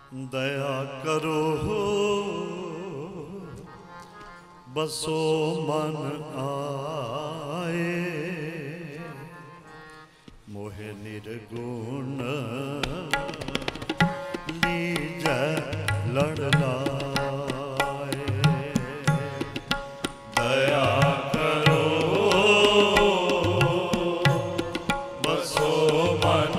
दया करो बसो मन आए, मोहे निर्गुण लीजै लड़ लाए। दया करो बसो मन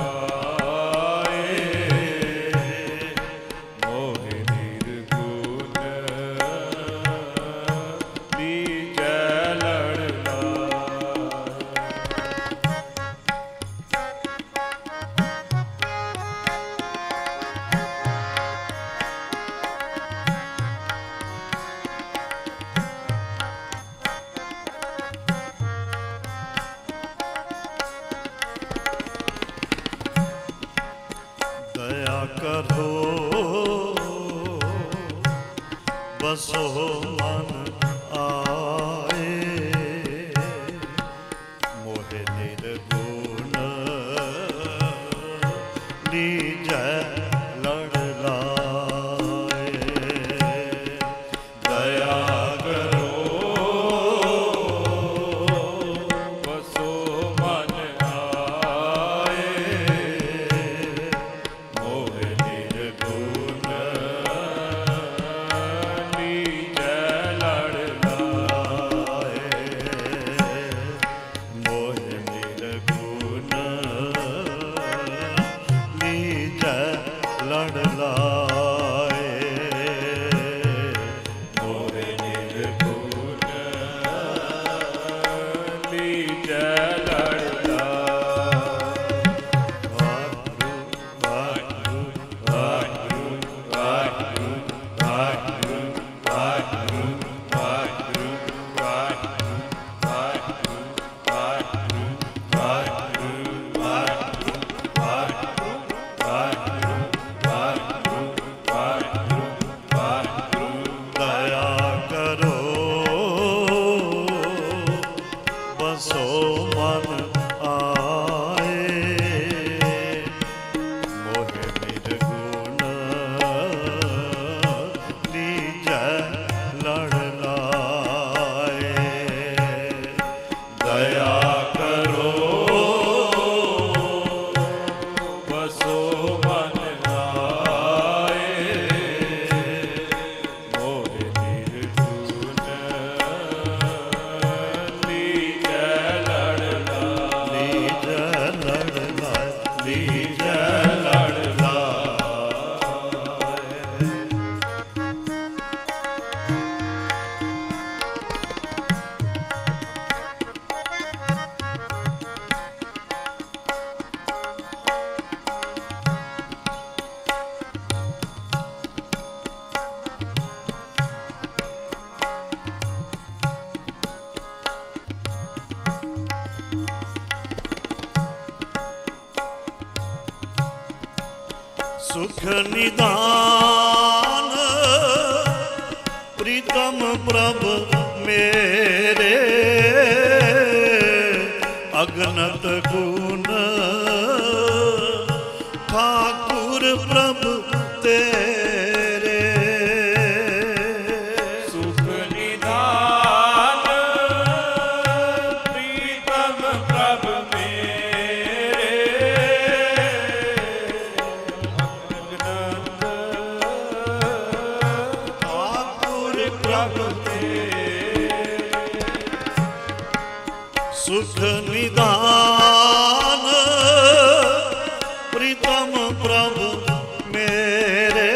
करो बसो मन आए, मोहे निर्गुण लीजै लड़ लाए। दया करो बसो मन आए, सुख निदान प्रीतम प्रभ मेरे, अगनत गुण ठाकुर प्रभ तेरे। सुख निदान प्रीतम प्रभ मेरे, सुख निदान प्रीतम प्रभु मेरे,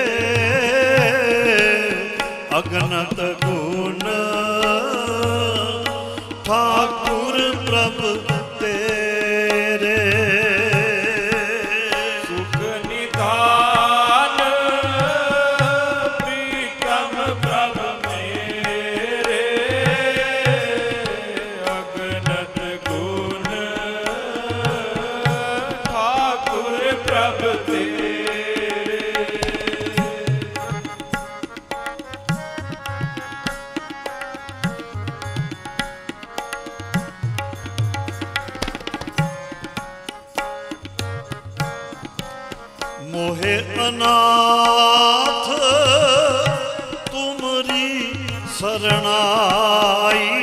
अगनत गुण ठाकुर प्रभु तेरे। सुख निदान प्रीतम प्रभु मेरे, अगनत गुण ठाकुर प्रभु तेरे। मोहे अनाथ तुमरी शरणाई,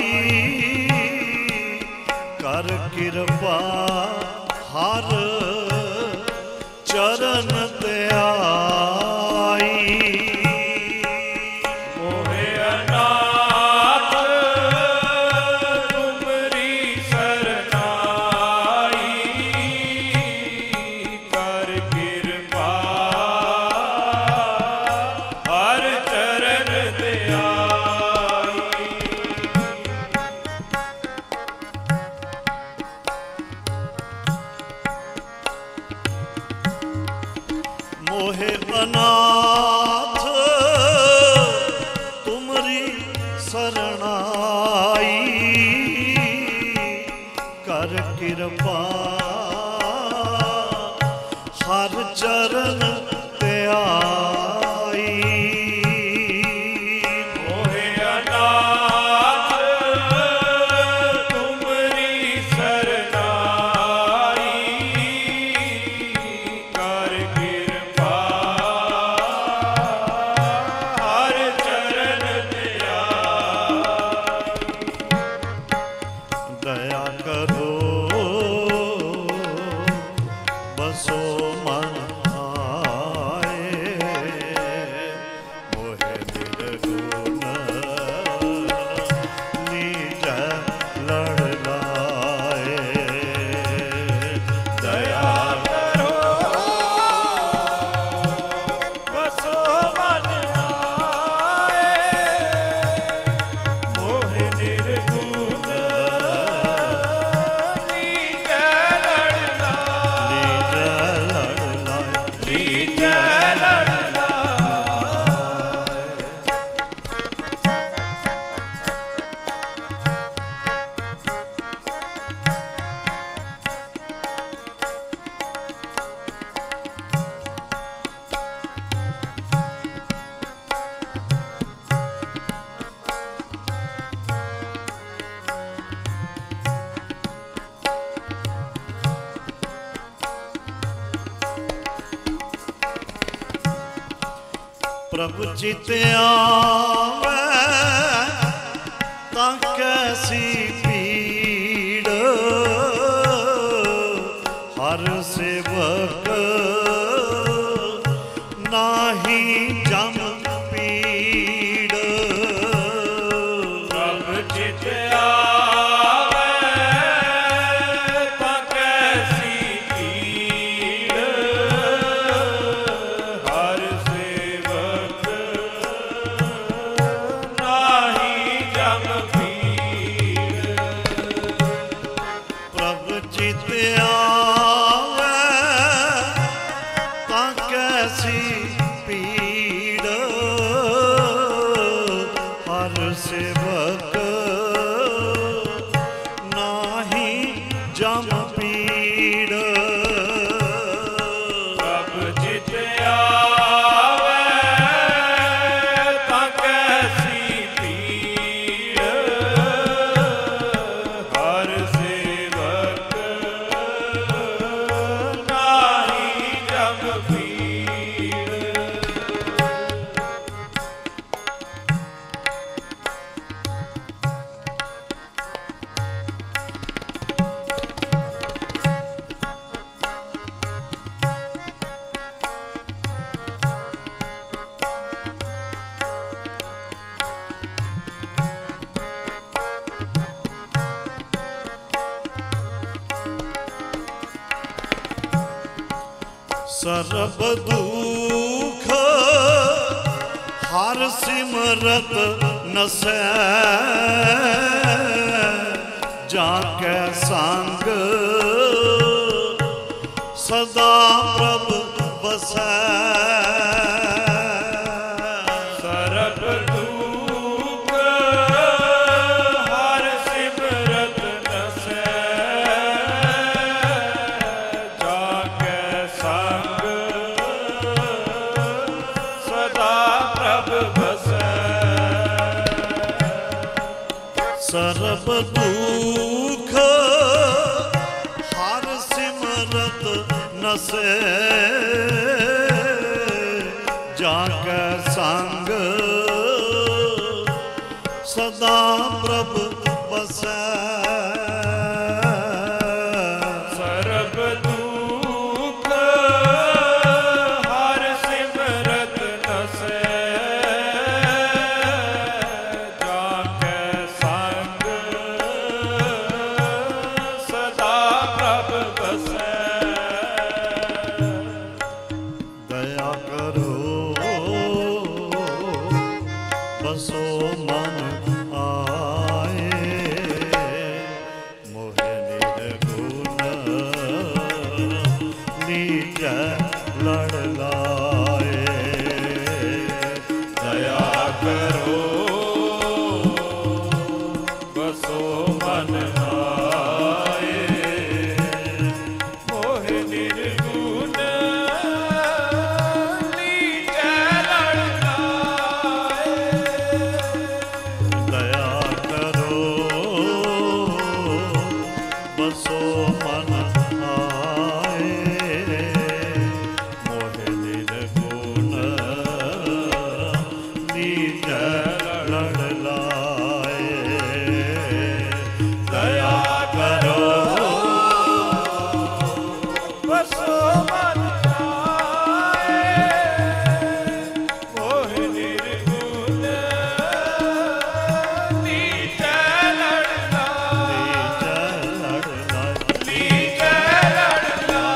कर कृपा हर चरण ते आई। मोहे अनाथ तुमरी शरणाई, कर कृपा हर चरण ते आई। मोहे अनाथ तुमरी शरणाई, कर कृपा हर चरण ते आई। मोहे अनाथ तुमरी शरणाई, कर कृपा हर चरण ते आई। दया करो बसो मन आए, मोहे निर्गुण नीज लड़ लाए। दया करो बसो मन आए, मोहे निर्गुण नीज लड़ लाए। नीज लड़ लाए। प्रभु चित आवे तां कैसी पीड़, हर सेवक नाही जम पीड़। प्रभु चित आवे तां कैसी पीड़, हर सेवक नाही जम पीड़। प्रभु चित आवे तां कैसी पीड़, हर सेवक नाही जम पीड़। प्रभु चित आवे तां कैसी पीड़, हर सेवक नाही जम पीड़। सर्ब दुख हर सिमरत नसै, जाके संग सदा प्रभु बसै। सर्ब दुख हर सिमरत नसै, जाके संग सदा प्रभु बसै। सर्ब दुख हर सिमरत नसै, जाके संग सदा प्रभ बसै ਸਰਬ ਦੁਖ ਹਰ ਸਿਮਰਤ ਨਸੈ ਜਾ ਕੈ ਸੰਗ ਸਦਾ ਪ੍ਰਭ ਬਸੈ दया करो बसो मन आए मोहे निर्गुण नीच लड़ लाए ਦਇਆ ਕਰੋ ਬਸੋ ਮਨ ਆਏ ਮੋਹ ਨਿਰਗੁਣ ਨੀਚੈ ਲੜ ਲਾਏ दया करो बसो मन आए मोहे निर्गुण नीच लड़ लाए दया करो ਬਸੋ ਮਨ ਆਏ ਮੋਹ ਨਿਰਗੁਣ ਨੀਚੈ ਲੜ ਲਾਏ ਨੀਚੈ ਲੜ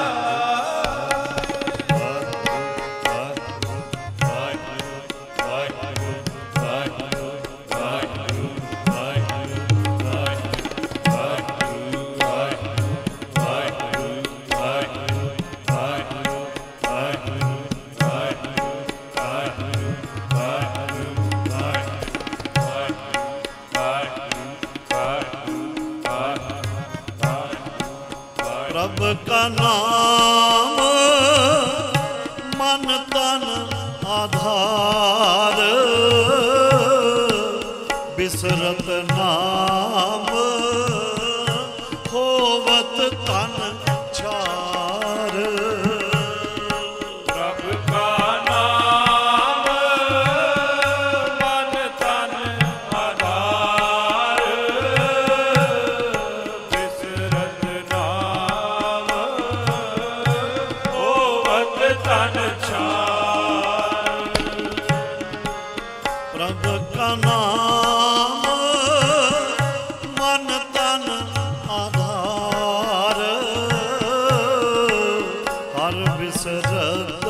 प्रभ का नाम मन तन आधार बिसरत नाम होवत तन छार ਪ੍ਰਭ ਕਾ ਨਾਮ ਮਨ ਤਨ ਆਧਾਰ ਬਿਸਰਤ ਨਾਮ ਹੋਵਤ ਤਨ ਛਾਰ प्रभ का नाम मन तन आधार हर बिसरत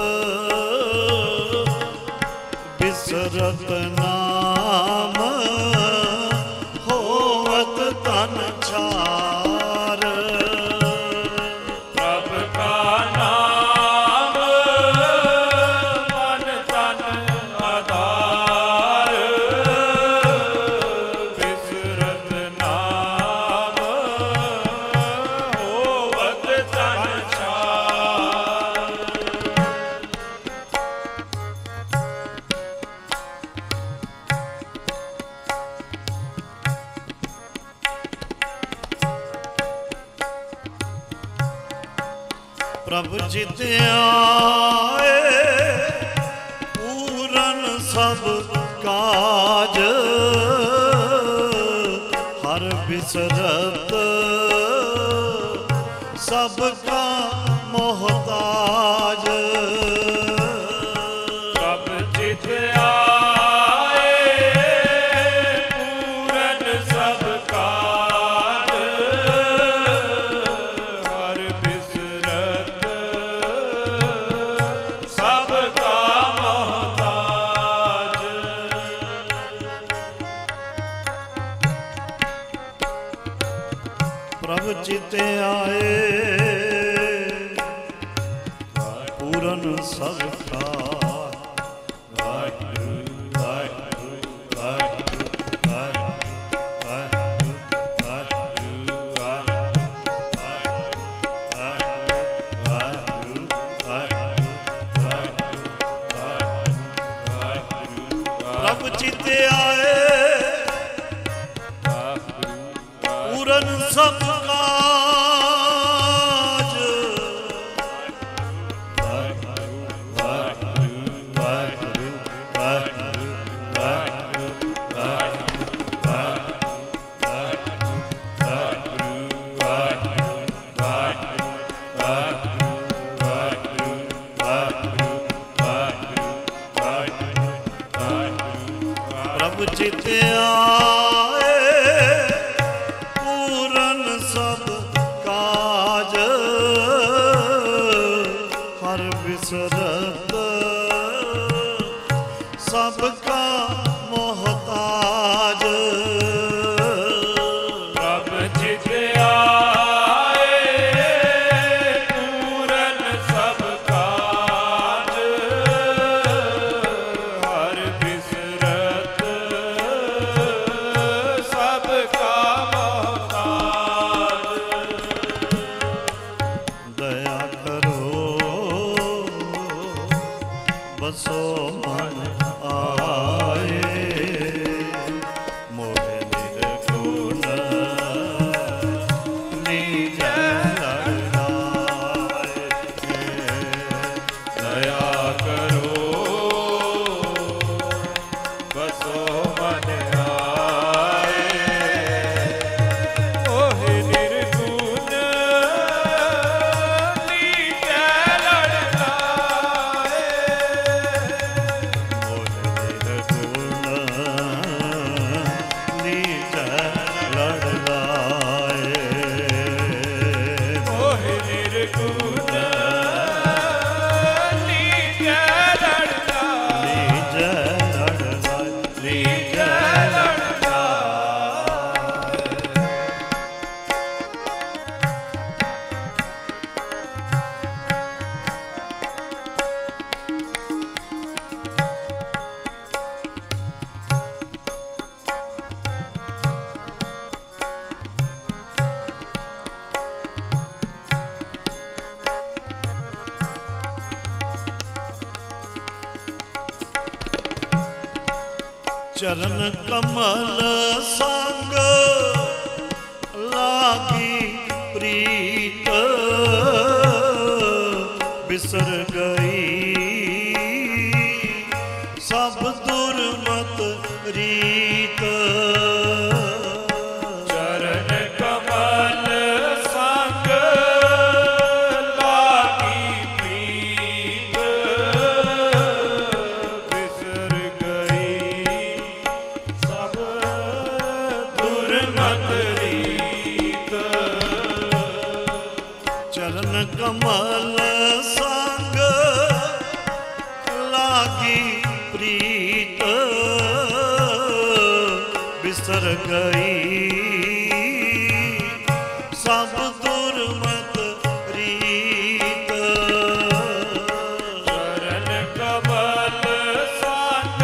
बिसरत नाम होवत तन छार ਪ੍ਰਭ ਕਾ ਨਾਮ ਮਨ ਤਨ ਆਧਾਰ ਬਿਸਰਤ ਨਾਮ ਹੋਵਤ ਤਨ ਛਾਰ प्रभ जित आए पूरन सब काज हर बिसरत सबका मोहताज ਪ੍ਰਭ ਜਿਤ ਆਏ ਪੂਰਨ ਸਭ ਕਾਜ ਹਰ ਬਿਸਰਤ ਸਭ ਕਾ ਮਹਤਾਜ प्रभ चित आए पूरन सब काज प्रभ चित आए पूरन सब काज प्रभ चित आए पूरन सब काज हर बिसरत सबका मोहताज प्रभ चित आए पूरन सब काज हर बिसरत सबका मोहताज दया करो बसो मन आए मोहे निर्गुण निज लड़ाए दया करो बसो मन आए ओहे निर्गुण लीजै लड़ाए मोहे निर्गुण निज लड़ाए ओहे निर्गुण लीजै लड़ाए निज लड़ाए निज लड़ाए चरण कमल संग लागी प्रीत बिसर गई सब दुर्मत रीत चरण कमल संग लागी प्रीत बिसर गई सब दुर्मत रीत चरण कमल संग लागी प्रीत बिसर गई सब दुर्मत रीत चरण कमल संग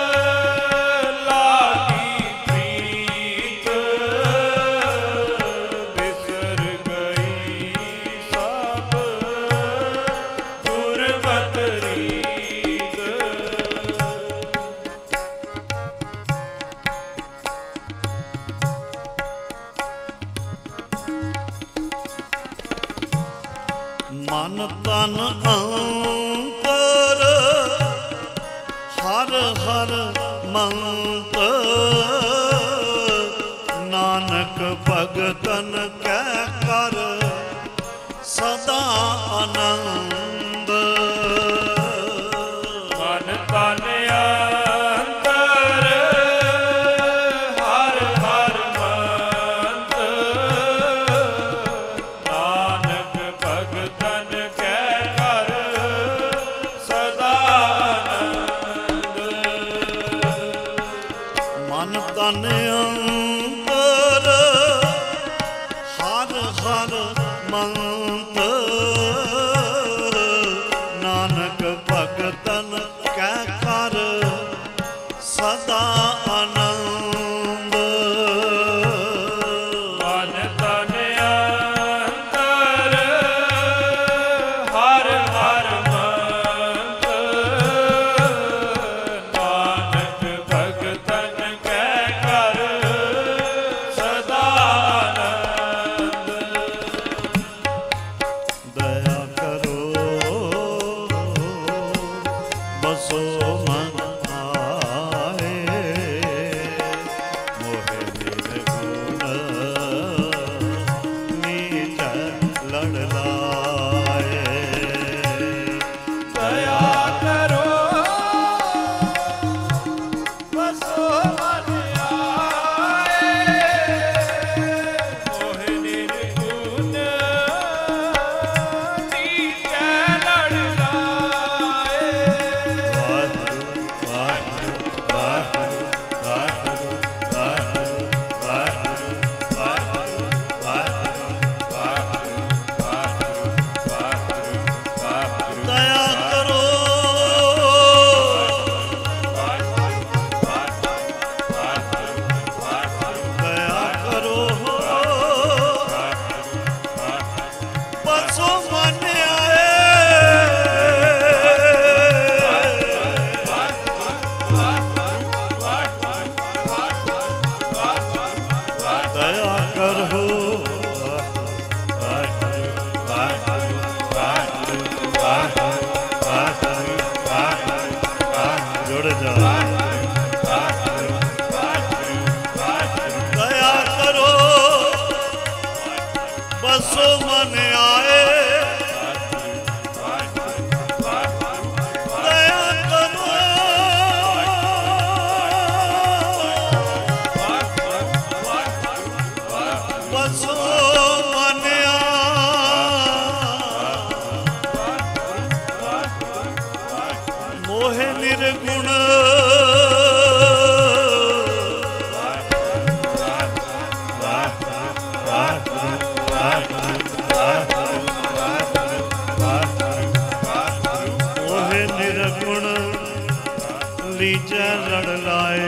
लागी प्रीत बिसर गई सब दुर्मत रीत मन तन अंतर हर हर मंत्र नानक भगतन कै कर सदा आनंद मन तन अंतर हर हर मंत्र नानक भगतन कै कर सदा आनंद मन तन अंतर हर हर मंत्र नानक भगतन कै कर सदा आनंद मन तन अंतर हर हर मंत्र नानक भगतन कै कर सदा आनंद दया करो बसो मन आए मोहे निर्गुण नीच लड़ लाए दया करो बसो मोहे निर्गुण मोहे निर्गुण लीजै लड़ लाए।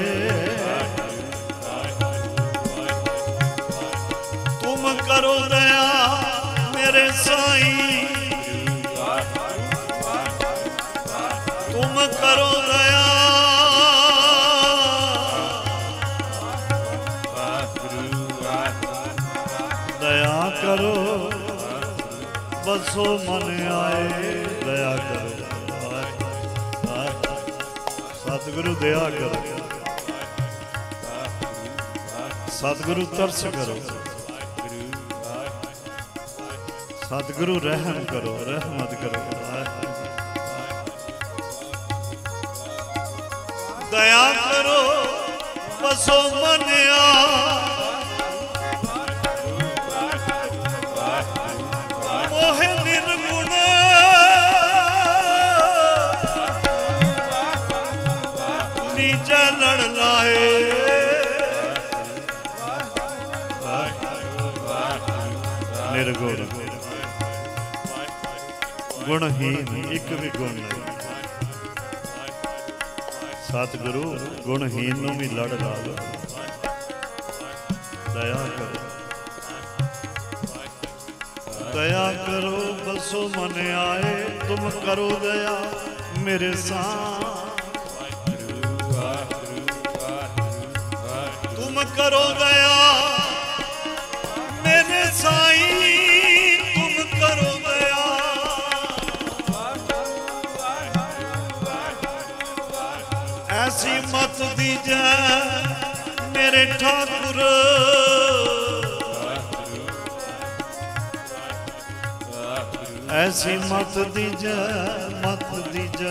तुम करो दया मेरे साईं, तुम करो दया, दया करो बसो मन आए। दया करो सतगुरु, दया करो सतगुरु, तरस करो सतगुरु, रहम करो रहमत करो। दया करो बसो मन मोहे निर्गुण लीजै लड़ लाए। निर्गुण गुणहीन एक भी गुण नहीं। सतगुरु गुणहीन नूं भी लड़ ला लो। दया करो दया करो बसो मन आए। तुम करो दया मेरे साथ, तुम करो दया मेरे साईं, तुम करो दया। ऐसी मत दीजै मेरे ठाकुर, ऐसी मत दीजै मत दीजै।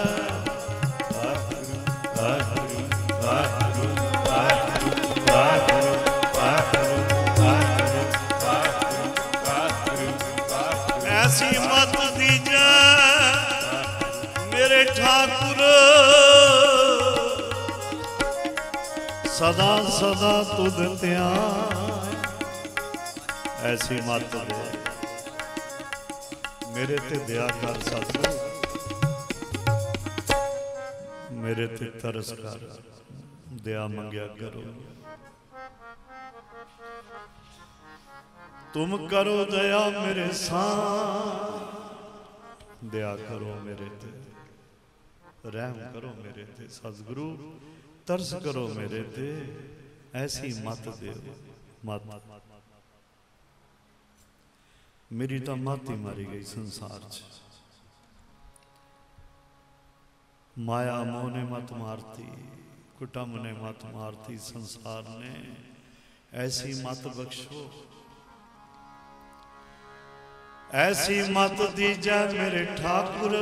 ऐसी मत दीजै मेरे ठाकुर, सदा सदा तुध ध्यान। ऐसी मत दे मेरे ते दया कर सतगुरु, मेरे ते तरस कर, दया मंगया करो। तुम करो दया मेरे साथ, दया करो मेरे ते, रहम करो मेरे ते। सतगुरु तरस करो मेरे ते, ऐसी मत दे मत। मेरी तो मत ही मारी गई संसार च। माया मोह ने मत मारती, कुटुंब ने मत मारती, संसार ने। ऐसी मत बख्शो, ऐसी मत दीजै मेरे ठाकुर,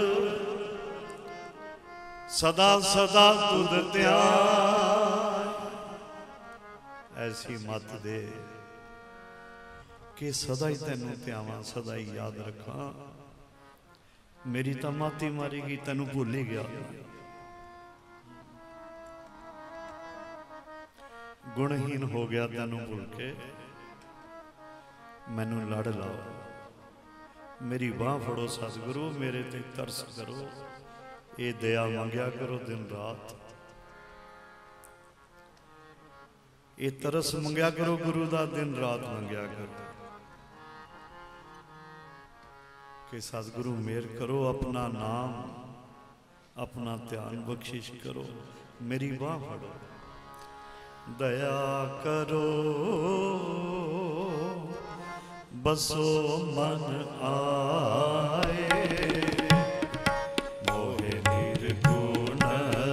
सदा सदा तुध ध्यान। ऐसी मत दे कि सदा ही तेनू ध्यावां, सदा ही याद रखा। मेरी तो मत ही मारी गई, तेनू भुल ही गया। गुणहीन हो गया तेनू भुल के, मैनू लड़ लाओ। मेरी बाह फड़ो सतगुरु, मेरे ते तरस करो। ये दया मंगया करो दिन रात, ये तरस मंगया करो गुरु दा दिन रात मंगया करो कि सतगुरु मेहर करो, अपना नाम अपना ध्यान बख्शिश करो। मेरी बाह फड़ो, दया करो बसो मन आए। मोहे निर्गुण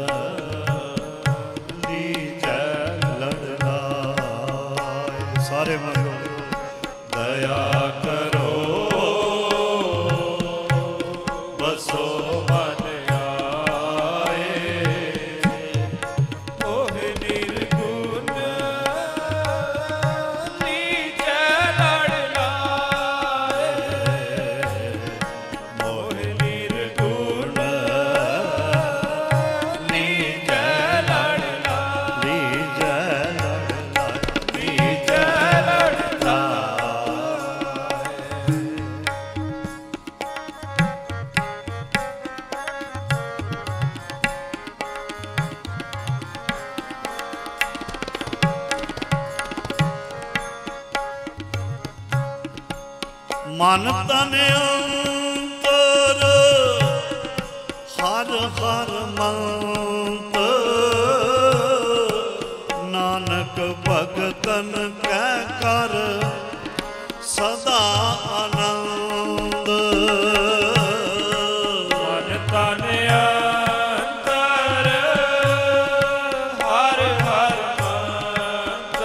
लीजै लड़ लाए। सारे मंगो दया करो बसो मन आए। मोहे निर्गुण लीजै लड़ लाए। मन तन अंतर हर हर मंत नानक भगतन कै कर सदा आनंद मन तन अंतर हर हर मंत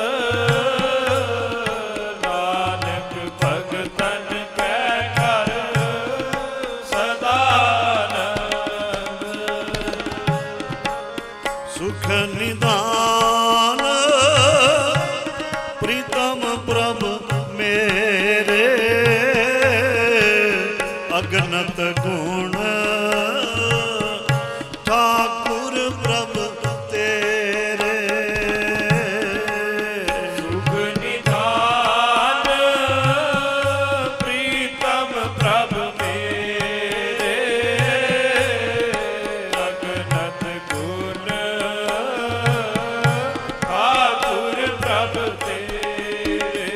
नानक भगतन कै कर सदा आनंद सुख निदान प्रीतम प्रभ मेरे अगनत गुण ठाकुर प्रभ तेरे सुख निधान प्रीतम प्रभ मेरे अगनत गुण ठाकुर प्रभ तेरे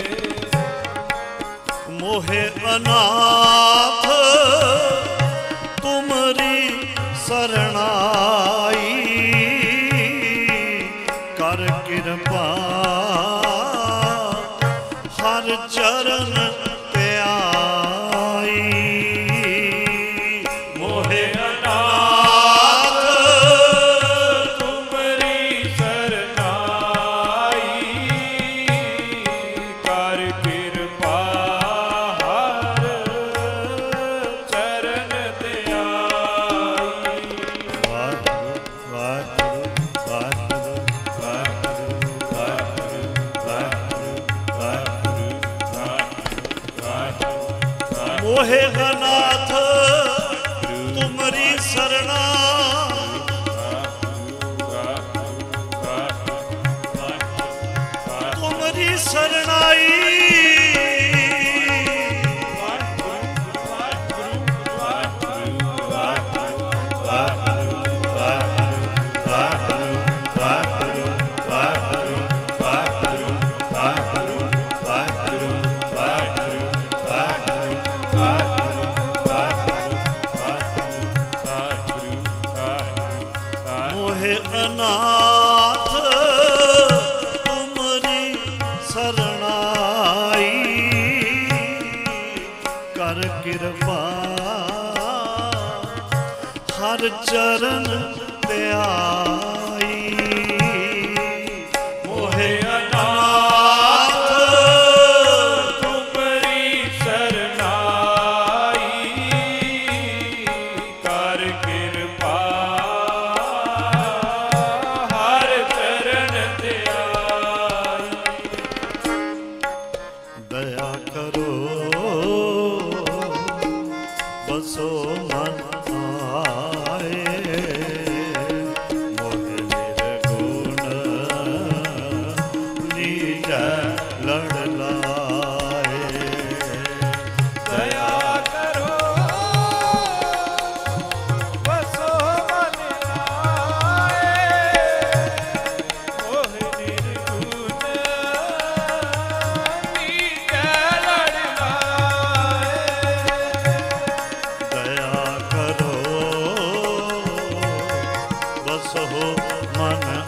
मोहे अनाथ तुमरी शरणाई कर कृपा हर चरण पे आई मोहे अनाथ तुमरी शरणाई कर कृपा हर चरण ते आई मोहे अनाथ तुमरी शरणा तुमरी शरणाई मोहे अनाथ तुमरी शरणाई कर कृपा हर चरण ते आई मोहे अनाथ तुमरी शरणाई कर कृपा हर चरण ते आई दया करो बसो मन आए मोहे निर्गुण नीज लड़ लाए दया करो बसो मन आए मोह निर्गुण नीच लड़ लाए दया करो बसो मन